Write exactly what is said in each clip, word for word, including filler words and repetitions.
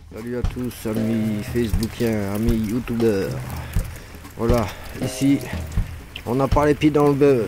Salut à tous, amis facebookiens, amis youtubeurs. Voilà, ici, on n'a pas les pieds dans le beurre.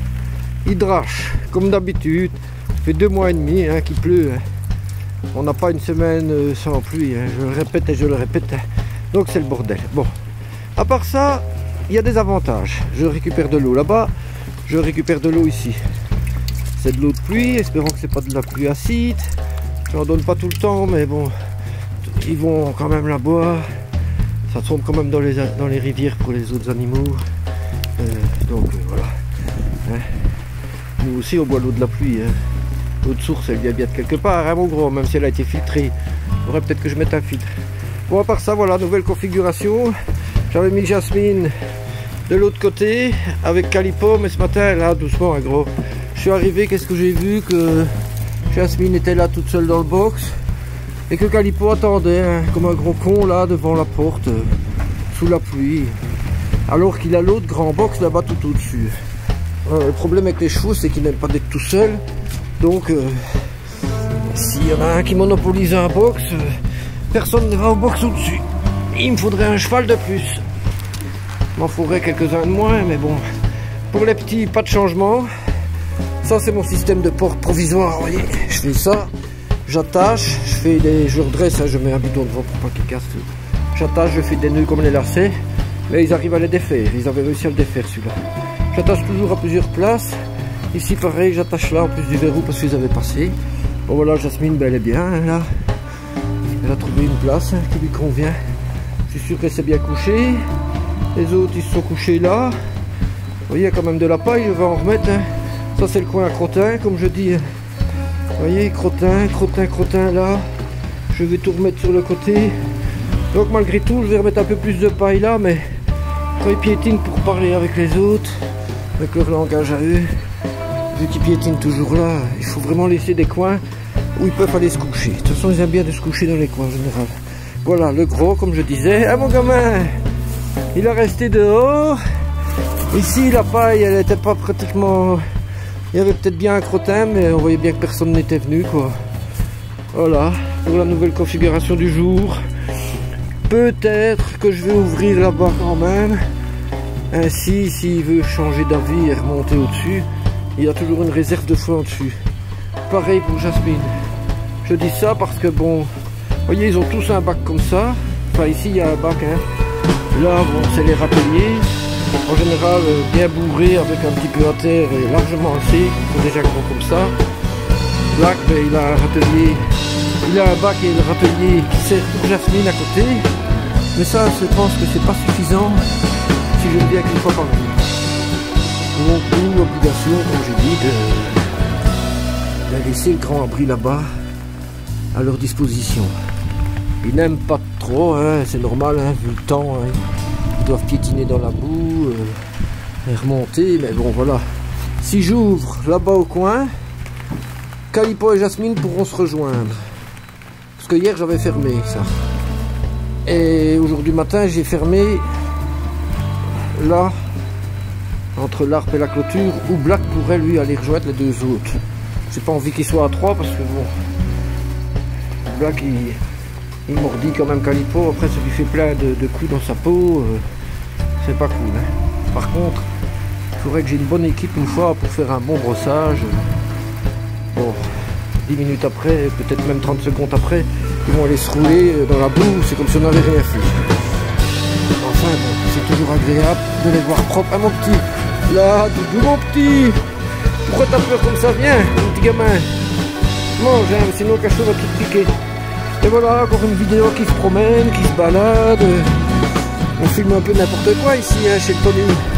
Il drache, comme d'habitude. Ça fait deux mois et demi hein, qu'il pleut. Hein. On n'a pas une semaine sans pluie. Hein. Je le répète et je le répète. Hein. Donc c'est le bordel. Bon, à part ça, il y a des avantages. Je récupère de l'eau là-bas, je récupère de l'eau ici. C'est de l'eau de pluie, espérons que c'est pas de la pluie acide. Je n'en donne pas tout le temps, mais bon, ils vont quand même la boire. Ça tombe quand même dans les, dans les rivières pour les autres animaux. Euh, donc euh, voilà. Hein. Nous aussi on boit l'eau de la pluie. Hein. L'eau de source elle vient bien de quelque part, hein, mon gros, même si elle a été filtrée. Il faudrait peut-être que je mette un filtre. Bon, à part ça, voilà, nouvelle configuration. J'avais mis Jasmine de l'autre côté avec Calipo, mais ce matin, là, doucement, hein, gros. Je suis arrivé, qu'est-ce que j'ai vu? Que Jasmine était là toute seule dans le box et que Calipo attendait hein, comme un gros con là devant la porte euh, sous la pluie, alors qu'il a l'autre grand box là-bas tout au-dessus. Euh, le problème avec les chevaux, c'est qu'ils n'aiment pas d'être tout seuls, donc euh, s'il y en a un qui monopolise un box, euh, personne ne va au box au-dessus. Il me faudrait un cheval de plus. Il m'en faudrait quelques-uns de moins, mais bon, pour les petits, pas de changement. Ça c'est mon système de porte provisoire, vous voyez. Je fais ça, j'attache, je fais des, je redresse, hein, je mets un bidon devant pour pas qu'il casse. J'attache, je fais des nœuds comme les lacets, mais ils arrivent à les défaire. Ils avaient réussi à le défaire celui-là. J'attache toujours à plusieurs places. Ici pareil, j'attache là en plus du verrou parce qu'ils avaient passé. Bon voilà, Jasmine, ben, elle est bien hein, là. Elle a trouvé une place hein, qui lui convient. Je suis sûr qu'elle s'est bien couchée. Les autres ils se sont couchés là. Vous voyez, il y a quand même de la paille, je vais en remettre. Hein. Ça c'est le coin à crottin, comme je dis. Vous voyez, crottin, crottin, crottin là. Je vais tout remettre sur le côté. Donc malgré tout, je vais remettre un peu plus de paille là, mais quand ils piétinent pour parler avec les autres, avec leur langage à eux, vu qu'ils piétinent toujours là, il faut vraiment laisser des coins où ils peuvent aller se coucher. De toute façon, ils aiment bien de se coucher dans les coins en général. Voilà, le gros, comme je disais. Ah mon gamin, il a resté dehors. Ici, la paille, elle n'était pas pratiquement... Il y avait peut-être bien un crottin, mais on voyait bien que personne n'était venu, quoi. Voilà, pour la nouvelle configuration du jour. Peut-être que je vais ouvrir là-bas quand même. Ainsi, s'il veut changer d'avis et remonter au-dessus, il y a toujours une réserve de feu en dessus. Pareil pour Jasmine. Je dis ça parce que, bon, vous voyez, ils ont tous un bac comme ça. Enfin, ici, il y a un bac, hein. Là, bon, c'est les râteliers. En général, bien bourré avec un petit peu à terre et largement assez, ils sont déjà gros comme ça. Black, ben, il a un râtelier, il a un bac et le râtelier qui sert pour Jasmine à côté. Mais ça, je pense que c'est pas suffisant si je ne viens qu'une fois par jour. Donc, nous, l'obligation, comme j'ai dit, de, de laisser le grand abri là-bas à leur disposition. Ils n'aiment pas trop, hein, c'est normal, hein, vu le temps. Hein. Ils doivent piétiner dans la boue euh, et remonter, mais bon voilà. Si j'ouvre là-bas au coin, Calipo et Jasmine pourront se rejoindre. Parce que hier j'avais fermé ça. Et aujourd'hui matin j'ai fermé là, entre l'arbre et la clôture, où Black pourrait lui aller rejoindre les deux autres. J'ai pas envie qu'il soit à trois parce que bon, Black il... Il mordit quand même Calipo, après ça lui fait plein de, de coups dans sa peau, euh, c'est pas cool. Hein. Par contre, il faudrait que j'ai une bonne équipe une fois pour faire un bon brossage. Bon, dix minutes après, peut-être même trente secondes après, ils vont aller se rouler dans la boue, c'est comme si on n'avait rien fait. Enfin, bon, c'est toujours agréable de les voir propres. Ah mon petit, là, doudou mon petit, pourquoi t'as peur comme ça? Viens, mon petit gamin, mange, hein, sinon le cachot va tout piquer. Et voilà, encore une vidéo qui se promène, qui se balade. On filme un peu n'importe quoi ici, hein, chez Tony.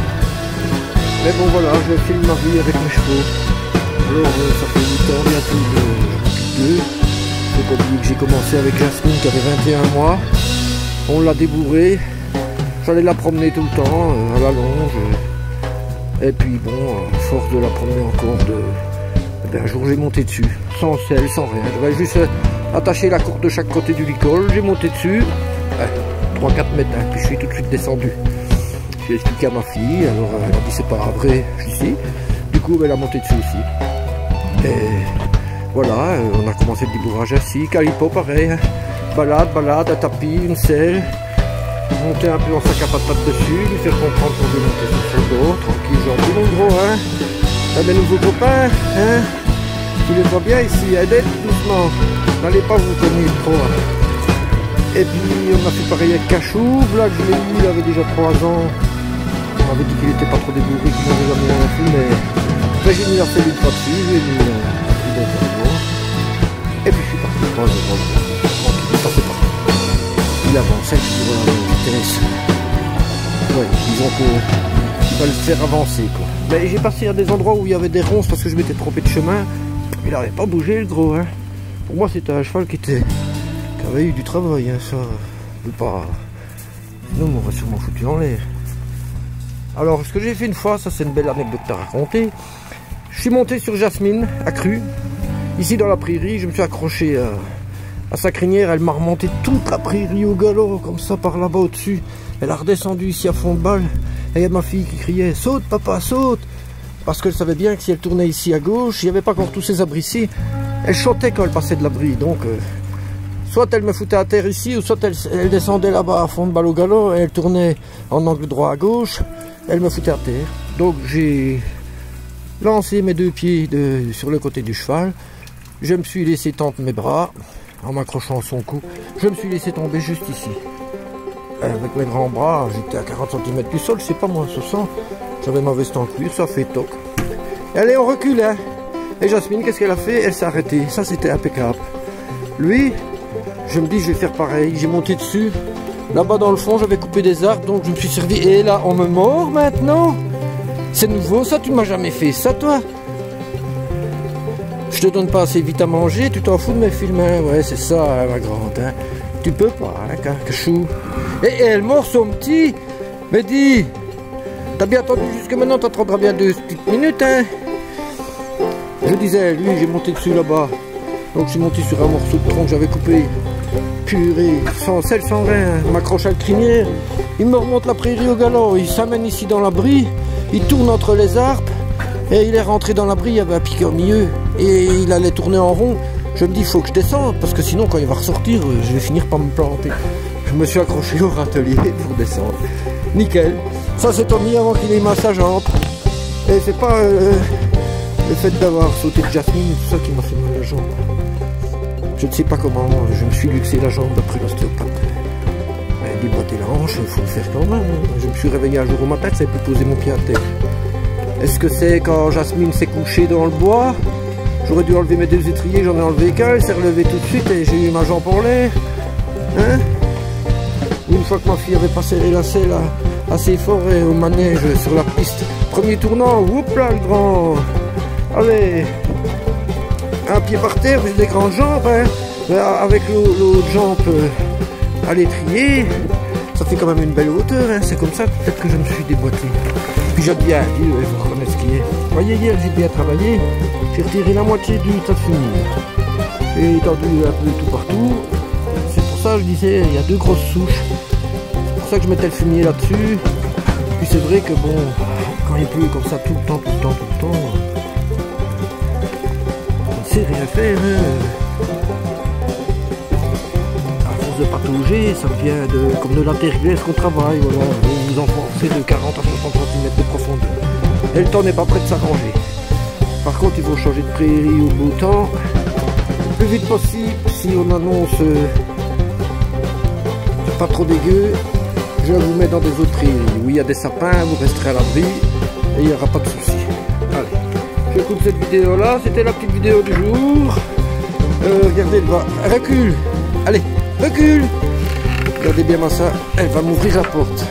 Mais bon voilà, je filme ma vie avec mes chevaux. Alors euh, ça fait huit ans bientôt, j'en ai deux. Faut pas oublier que j'ai commencé avec Jasmine qui avait vingt et un mois. On l'a débourrée. J'allais la promener tout le temps, euh, à la longe. Et puis bon, à force de la promener encore, de... eh bien, un jour j'ai monté dessus. Sans selle, sans rien. Je vais juste... Euh, attaché la corde de chaque côté du licol, j'ai monté dessus, ouais, trois quatre mètres, hein, puis je suis tout de suite descendu. J'ai expliqué à ma fille, alors elle a dit c'est pas vrai, je suis du coup elle a monté dessus aussi. Et voilà, on a commencé le débourrage ainsi, Calipo pareil, hein. balade, balade, un tapis, une selle, monter un peu en sac à patates dessus, lui faire comprendre qu'on veut monter sur son dos, tranquille, gentil mon gros, hein. T'as des nouveaux copains, hein. Tu les vois bien ici, aidez doucement, n'allez pas vous cogner trop. Hein. Et puis on a fait pareil avec Cachou, là que je l'ai eu, il avait déjà trois ans. On m'avait dit qu'il était pas trop débourré, qu'il n'avait jamais rien fait, mais enfin, j'ai mis la selle une fois dessus, j'ai mis euh, bon bonjour. Et puis je suis parti prendre le grand tranquille, ça c'est parti. Il avançait, je dis voilà, m'intéresse. Ouais, disons qu'il va le faire avancer quoi. Mais j'ai passé à des endroits où il y avait des ronces parce que je m'étais trompé de chemin. Il n'avait pas bougé le gros, hein. Pour moi c'était un cheval qui était. qui avait eu du travail, hein, ça. Je veux pas. Sinon on m'aurait sûrement foutu en l'air. Alors ce que j'ai fait une fois, ça c'est une belle anecdote à raconter. Je suis monté sur Jasmine, à Cru, ici dans la prairie, je me suis accroché à, à sa crinière, elle m'a remonté toute la prairie au galop, comme ça par là-bas au-dessus. Elle a redescendu ici à fond de balle, et il y a ma fille qui criait « Saute papa, saute !» Parce qu'elle savait bien que si elle tournait ici à gauche, il n'y avait pas encore tous ces abris ici, elle chantait quand elle passait de l'abri, donc... Euh, soit elle me foutait à terre ici, ou soit elle, elle descendait là-bas à fond de balle au galop, et elle tournait en angle droit à gauche. Elle me foutait à terre, donc j'ai lancé mes deux pieds de, sur le côté du cheval, je me suis laissé tendre mes bras, en m'accrochant à son cou, je me suis laissé tomber juste ici. Avec mes grands bras, j'étais à quarante centimètres du sol, je sais pas moi, ce sent, j'avais ma veste en cuir, ça fait toc. Allez, on recule, hein. Et Jasmine, qu'est-ce qu'elle a fait? Elle s'est arrêtée, ça c'était impeccable. Lui, je me dis, je vais faire pareil, j'ai monté dessus. Là-bas dans le fond, j'avais coupé des arbres, donc je me suis servi. Et là, on me mord maintenant. C'est nouveau, ça, tu m'as jamais fait ça, toi. Je te donne pas assez vite à manger, tu t'en fous de mes films, hein. Ouais, c'est ça, hein, ma grande, hein. Tu peux pas, hein, Cachou. Et, et elle mord son petit. Mais dis, t'as bien attendu jusque maintenant, t'attendras bien deux petites minutes, hein. Je disais, lui, j'ai monté dessus là-bas. Donc, je suis monté sur un morceau de tronc que j'avais coupé. Purée, sans sel, sans rien, il m'accroche à la crinière, il me remonte la prairie au galop, il s'amène ici dans l'abri, il tourne entre les arbres, et il est rentré dans l'abri, il y avait un piquet au milieu, et il allait tourner en rond. Je me dis, il faut que je descende, parce que sinon, quand il va ressortir, je vais finir par me planter. Je me suis accroché au râtelier pour descendre. Nickel. Ça, c'est Tommy avant qu'il ait mal sa jambe. Et c'est pas euh, le fait d'avoir sauté de Jasmine, tout ça qui m'a fait mal à la jambe. Je ne sais pas comment je me suis luxé la jambe après l'ostéopathe. Déboîter la hanche, il faut le faire quand même. Je me suis réveillé un jour au matin, je ne savais plus poser mon pied à terre. Est-ce que c'est quand Jasmine s'est couchée dans le bois? J'aurais dû enlever mes deux étriers, j'en ai enlevé qu'un, elle s'est relevée tout de suite et j'ai eu ma jambe en l'air. Hein? Une fois que ma fille avait pas serré la selle assez fort et au manège sur la piste. Premier tournant, whoop là le grand. Allez! Un pied par terre, j'ai des grandes jambes, hein. Avec l'autre jambe euh, à l'étrier, ça fait quand même une belle hauteur, hein. C'est comme ça peut-être que je me suis déboîté. Puis j'ai bien dit, ouais, vous reconnaissez ce qui est. Vous voyez, hier j'ai bien travaillé, j'ai retiré la moitié du tas de fumier. J'ai étendu un peu tout partout. C'est pour ça que je disais, il y a deux grosses souches. C'est pour ça que je mettais le fumier là-dessus. Puis c'est vrai que bon, quand il pleut comme ça tout le temps, tout le temps, tout le temps, rien faire, hein. À force de patauger, ça vient de comme de la terre glaise qu'on travaille, voilà. Vous vous enfoncez de quarante à soixante centimètres de profondeur. Et le temps n'est pas prêt de s'arranger. Par contre, il faut changer de prairie au beau temps. Le plus vite possible, si on annonce euh, pas trop dégueu, je vous mets dans des autres prairies où il y a des sapins, vous resterez à l'abri et il n'y aura pas de soucis. Allez. Je coupe cette vidéo là, c'était la petite vidéo du jour. Euh, regardez, elle va, recule. Allez, recule. Regardez bien moi ça, elle va m'ouvrir la porte.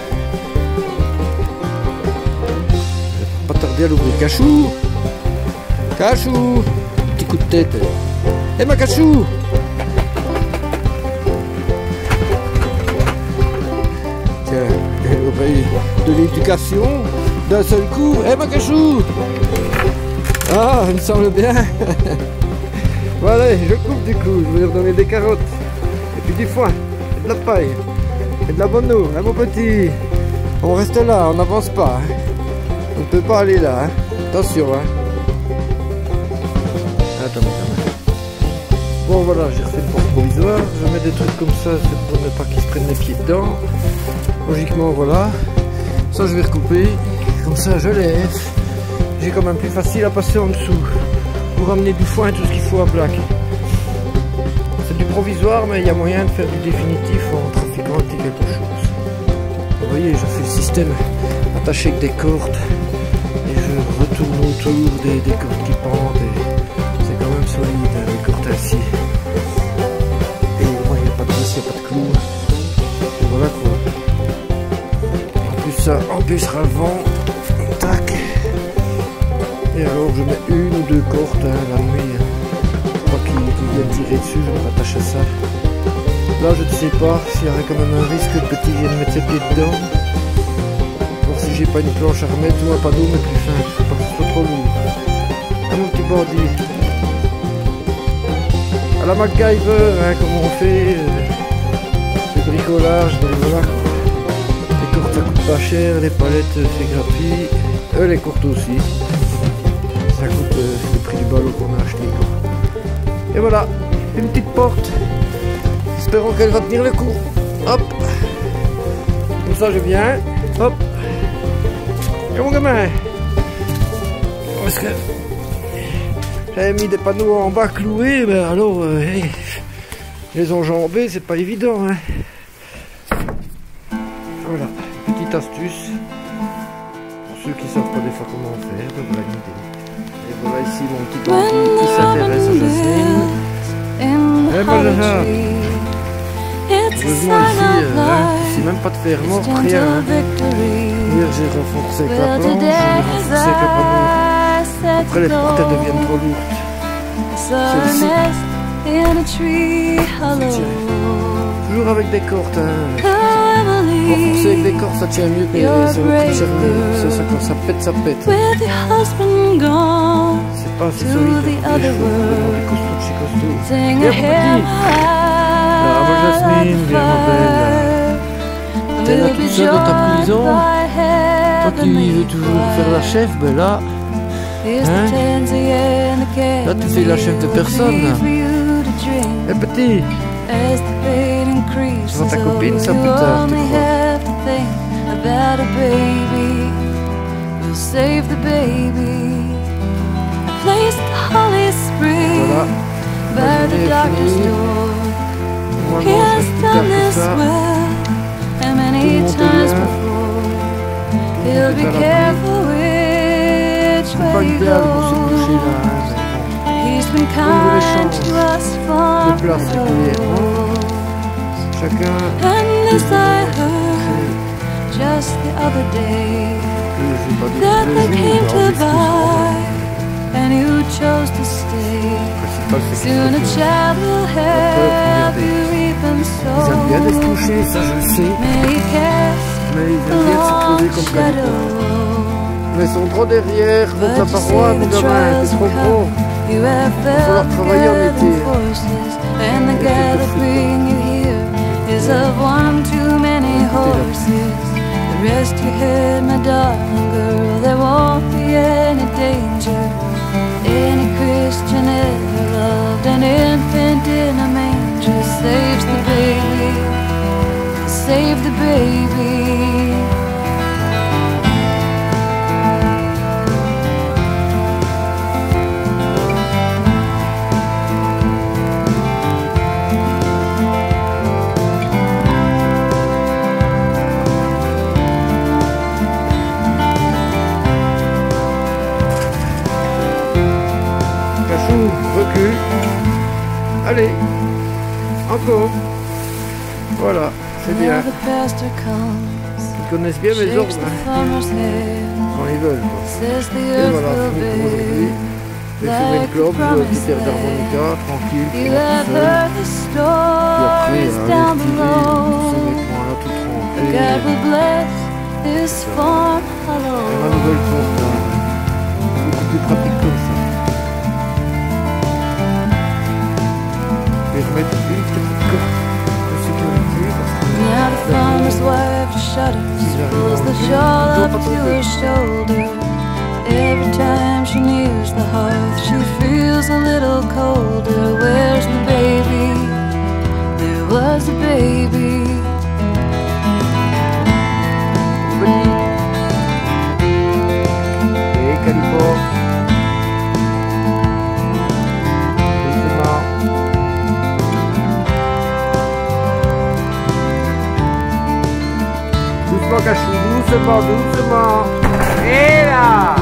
Je vais pas tarder à l'ouvrir. Cachou, Cachou, petit coup de tête. Eh ma Cachou. Tiens, elle aurait de l'éducation d'un seul coup. Eh ma Cachou. Ah, il me semble bien. Voilà, je coupe du coup, je vais leur donner des carottes. Et puis du foin, et de la paille, et de la bonne eau, hein, mon petit. On reste là, on n'avance pas. Hein. On ne peut pas aller là. Hein. Attention, hein. Attends, attends. Bon voilà, j'ai refait une porte provisoire. Je mets des trucs comme ça, c'est pour ne pas qu'ils se prennent les pieds dedans. Logiquement, voilà. Ça, je vais recouper. Comme ça, je lève. J'ai quand même plus facile à passer en dessous. Pour ramener du foin et tout ce qu'il faut à plaque. C'est du provisoire, mais il y a moyen de faire du définitif en trafiquant un petit quelque chose. Vous voyez, je fais le système attaché avec des cordes. Et je retourne autour des, des cordes qui pendent. C'est quand même solide, hein, les cordes ainsi. Et moi, il n'y a pas de vis, il n'y a pas de clous. Et voilà quoi. En plus, ça empêchera le vent. Tac. Et alors, je mets une ou deux cordes hein, la nuit. Pas qu'ils qu viennent tirer dessus, je me rattache à ça. Là, je ne sais pas s'il y aurait quand même un risque que le petit vienne mettre ses pieds dedans. Voir si j'ai pas une planche à remettre ou un panneau, mais plus simple. Faut pas que ce soit trop lourd. Ah, mon petit bandit. À la MacGyver, hein, comme on fait. Euh, le bricolage, donc voilà. Les cordes ça coûte pas cher, les palettes c'est gratuit. Euh, les courtes aussi. Ça coûte euh, le prix du ballot qu'on a acheté quoi. Et voilà, une petite porte. Espérons qu'elle va tenir le coup. Hop. Comme ça je viens. Hop. Et mon gamin. Parce que j'avais mis des panneaux en bas cloués, mais alors euh, hey, les enjamber c'est pas évident hein. Voilà, petite astuce. Pour ceux qui savent pas des fois comment faire, ben voilà une idée. Et voilà ici mon petit bandit qui s'intéresse à Jasmine. Eh ben là, heureusement ici, euh, hein, ici même pas de fer mort, rien. Hein. Hier j'ai renforcé avec la planche, j'ai renforcé avec le panneau. Après les portes elles deviennent trop lourdes. Celle-ci, toujours avec des cordes. Hein. Renforcer avec des cordes ça tient mieux que les autres charniers. Ça, ça, quand ça pète, ça pète. C'est pas assez solide. Les chevaux, vraiment des costauds de chez costauds. Viens mon petit. Là, ma Jasmine, viens ma belle. T'es là toute seule dans ta prison. Toi qui veux toujours faire la chef, ben là. Hein? Là tu fais la chef de personne. Eh petit. Tu vois ta copine ça plus tard tu crois. Voilà. Bah, je vais finir. Moi je mange plus tard que ça. Tout monte bien. Tout est à l'abri. C'est pas idéal pour se coucher là. On veut les chances de place régulièrement. Chacun décide de se coucher. Just the other day Je vais pas dire that tous they les came jours, to buy, and you chose to stay. Soon a child will have you reap and Ils aiment bien de se sow. coucher, ça je le sais. May you cast Mais ils a aiment bien de se long poser comme calicot. shadow. Mais ils sont trop derrière, contre la But you paroi, say mon the gamin, trials c'est trop will gros. come. You have falloir felt travailler en gathering été. forces, and the Et guy c'est that possible. bring you here is of one too many horses. The rest you heard, my darling girl, there won't be any danger. Any Christian ever loved an infant in a manger saves the baby, save the baby. Cachou, recule. Allez, encore. Voilà, c'est bien. Now the pastor comes, Ils connaissent bien mes shakes ordres the hein, farmer's hair, quand ils veulent. Quoi. says the Et earth voilà, will fini pour aujourd'hui. bear. J'ai fumé une clope, joué un petit air d'harmonica, tranquille, You tout have seul. heard the Puis après, stories aller down retirer, below. pousser mes poings là, tout God trempé. will bless this farm Et ma hollow. nouvelle pompe là, beaucoup plus pratique comme ça. Je vais remettre une petite corde de sécurité parce que Now the farmer's wife shudders, pulls the shawl up to her shoulder. Every time she nears the hearth, she feels feels a little colder. Where's my baby? There was a baby. Et Calipo. Doucement. Doucement Cachou, doucement, doucement. Et là.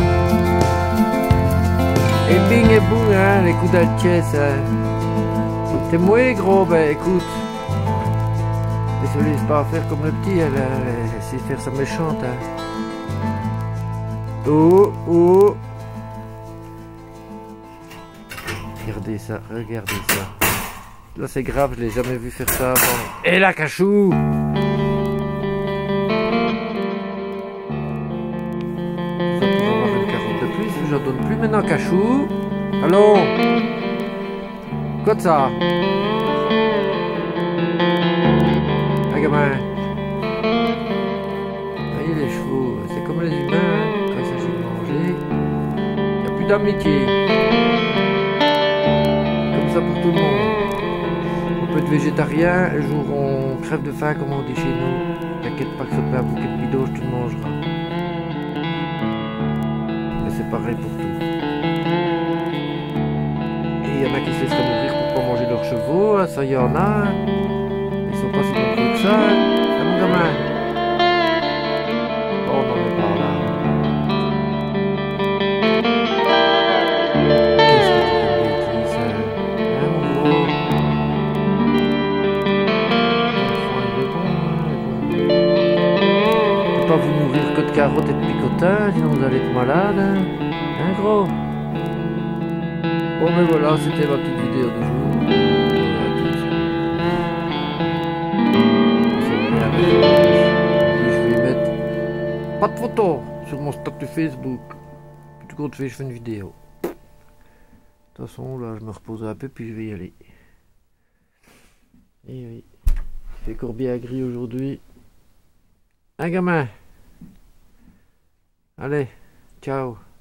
Et bing et boum, hein, les coups d'altiesse. Hein. T'es mouillé gros, ben écoute. Elle se laisse pas faire comme le petit, elle, elle, elle sait faire sa méchante. Hein. Oh, oh. Regardez ça, regardez ça. Là c'est grave, je l'ai jamais vu faire ça avant. Et là, Cachou! Ça pour avoir une carotte de plus, j'en donne plus maintenant, Cachou. Allô? Quoi de ça? Ah gamin. Voyez les chevaux, c'est comme les humains, hein. Quand il s'agit de manger, il n'y a plus d'amitié. Comme ça pour tout le monde. On peut être végétarien, le jour où on crève de faim, comme on dit chez nous. T'inquiète pas que ce plat un bouquet de bidoche, tu le mangeras. Mais c'est pareil pour tout. Et il y en a qui se laisseraient mourir pour pas manger leurs chevaux, hein, ça y en a. Ils sont pas si nombreux que ça, hein, mon gamin. Oh, on en est par là. Qu'est-ce que tu fais de bêtises, hein, mon gros? L'enfant, il est bon, il est bon. On peut pas vous nourrir que de carottes et de picotins, sinon vous allez être malade, hein, hein gros? Bon, mais voilà, c'était ma petite vidéo de jour. Pas de photos sur mon statut Facebook. Du coup, je fais une vidéo. De toute façon, là, je me repose un peu, puis je vais y aller. Et oui. Il fait courbier à gris aujourd'hui. Un gamin. Allez, ciao.